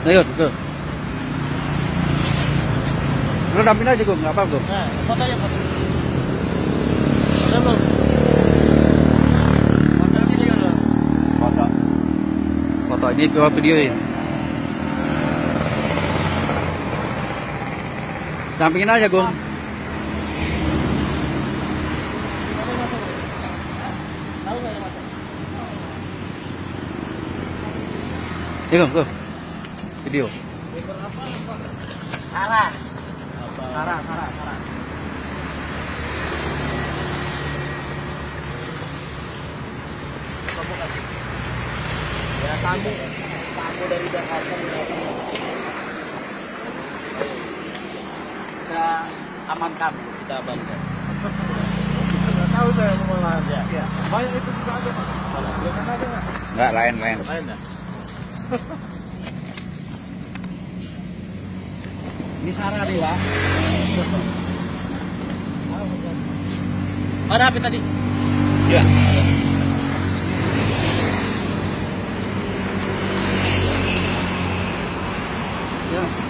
Ayo, go. Lu dampingin aja, Gung, nggak apa-apa, Gung. Nah, foto aja, foto. Foto belum? Foto video lo. Foto. Foto ini dua video ya. Dampingin aja, Gung. Tahu nggak yang masuk? Iya, Gung, go. Video. Sarah. Sarah. Ya tamu dari Jakarta kita amankan, kita amankan. Nggak tahu saya malahan. Ya. Banyak itu juga ada, Pak. Belum ada nggak? Enggak, lain. Lain ya? Ini Sarah nih, Pak. Mana HP tadi? Iya. Ya,